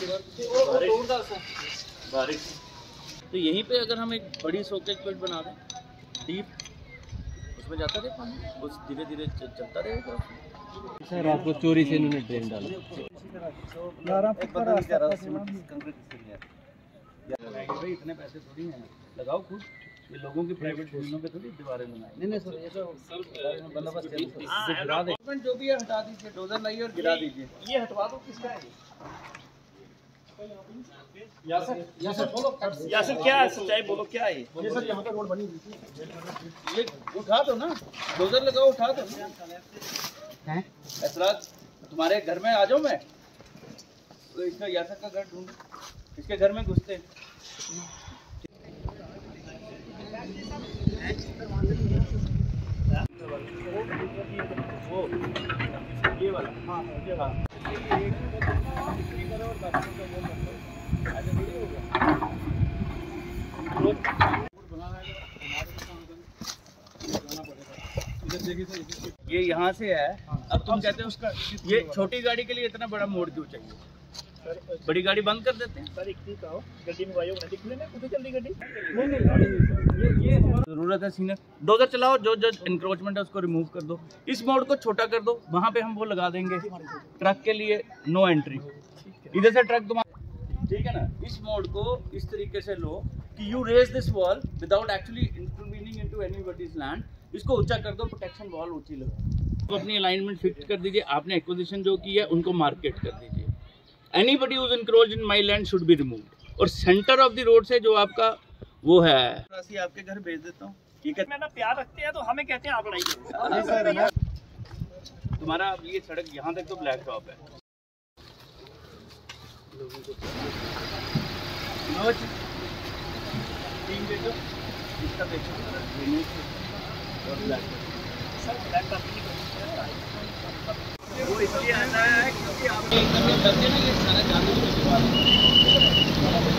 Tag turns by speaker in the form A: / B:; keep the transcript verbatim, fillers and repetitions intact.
A: बारिश। तो यहीं पे अगर हम एक बड़ी सोकेज पेट बना दें डीप, उसमें जाता रहे पानी, बस धीरे धीरे चलता रहेगा।
B: सर आपको चोरी से इन्होंने ड्रेन डाला।
A: भाई इतने पैसे थोड़ी हैं, लगाओ खुद, ये लोगों की प्राइवेट जमीनों पे थोड़ी दीवारें बनाए। नहीं नहीं सर, ये तो बंदोबस्त गिरा दे, जो भी है हटा दीजिए, डोजर लाइए और गिरा दीजिए। ये हटवा दो, किसका है यासर? यासर बोलो, यासर क्या है सच्चाई बोलो, क्या है ये? सर यहाँ पे रोड बनी हुई थी, ये उठा दो ना, डोजर लगाओ, उठा दो ना। हैं ऐसरात, तुम्हारे घर में आ जाऊँ मैं? तो इसका यासर का घर ढूंढ, इसके घर में घुसते हैं। वो ये वाला, हाँ ये वाला। ये यहाँ से है, अब तुम कहते हो उसका, ये छोटी गाड़ी के लिए इतना बड़ा मोड़ क्यों चाहिए? बड़ी गाड़ी बंद कर देते हैं सर। एक चीज कहो, गड्डी में वायु दिखने में कुछ जल्दी गड्डी नहीं नहीं ये ये जरूरत है सीनियर। डोजर चलाओ, जो जो इंक्रोचमेंट है उसको रिमूव कर दो, इस मोड़ को छोटा कर दो, वहाँ पे हम वो लगा देंगे ट्रक के लिए नो एंट्री। इधर से ट्रक तुम्हारा, ठीक है ना? इस मोड़ को इस तरीके से लो कि you raise this wall without actually intervening into anybody's land. इसको ऊंचा कर दो, प्रोटेक्शन वॉल ऊंची लगाओ, तो अपनी अलाइनमेंट फिक्स कर दीजिए। आपने एक्विजिशन जो की है उनको मार्केट कर दीजिए। Anybody who's encroached in my land should be removed। और सेंटर ऑफ द रोड से जो आपका वो है, आपके घर भेज देता हूँ। ठीक है, ना प्यार रखते हैं तो हमें कहते हैं आप लड़ाई करो। तुम्हारा ये सड़क यहाँ तक तो ब्लैक टॉप है। टीम देखो, इसका देखो और ब्लैक सर, ब्लैक टॉप वो इसलिए आता है क्योंकि आप करते ना, ये सारा जानवर